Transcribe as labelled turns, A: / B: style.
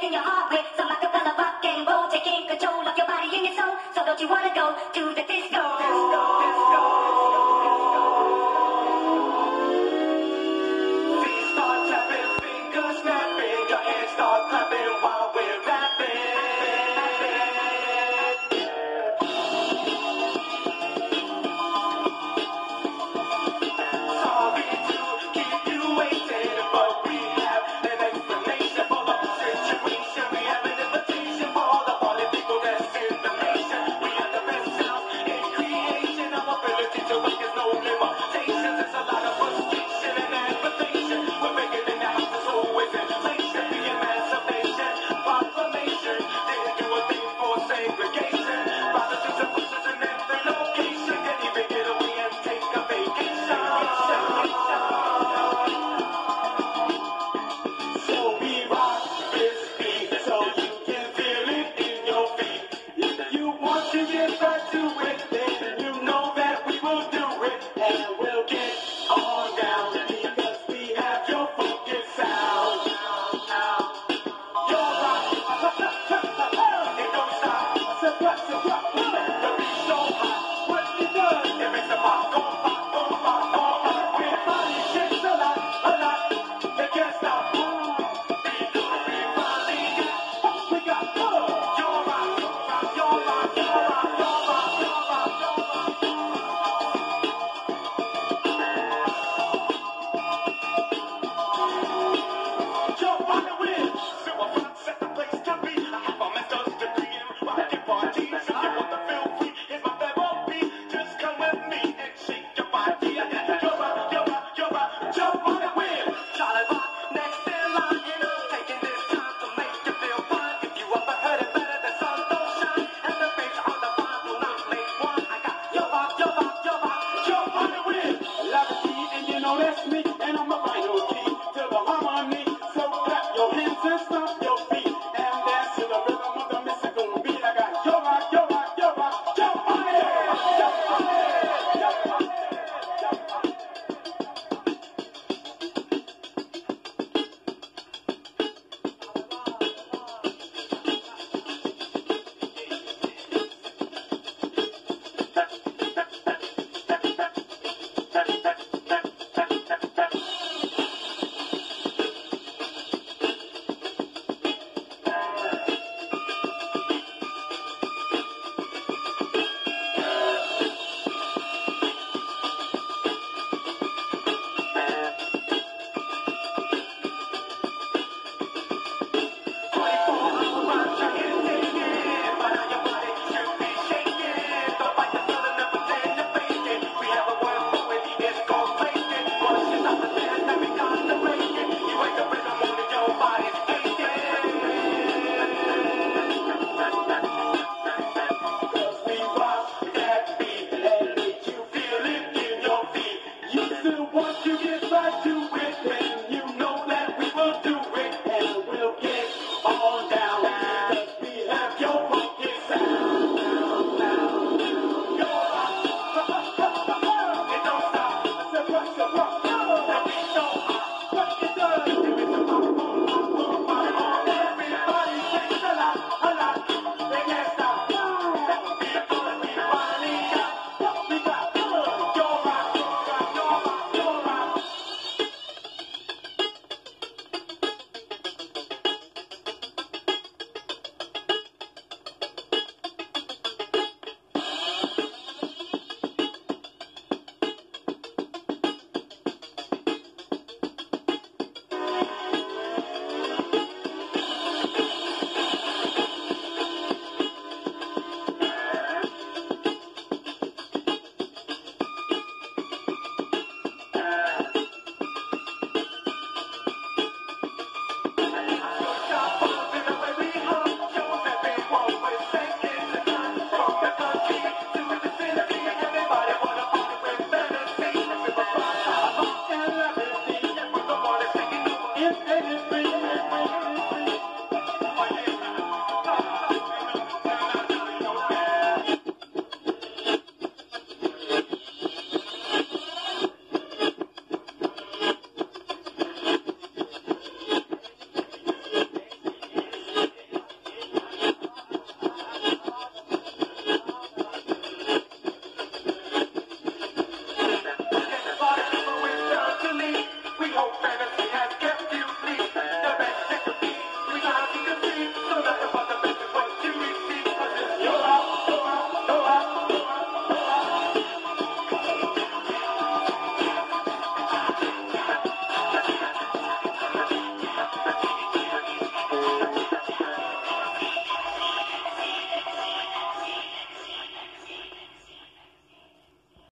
A: in your heart with some acapella rock and roll, taking control of your body and your soul. So don't you wanna go to the disco? Disco, disco. Feet start tapping, fingers snapping, your hands start clapping while we're rapping. Sorry to keep you waiting, but we have an explanation for the situation. We have an invitation for all the party people that's in the nation. We have the best sound in creation. Our ability to rock is no limitations. There's a lot of frustration and aggravation. We're making it now, there's always inflation. The emancipation proclamation didn't do a thing for segregation. Prostitutes and pushers in every location can even get away and take a vacation. So we rock this beat so you can feel it in your feet. If you want to get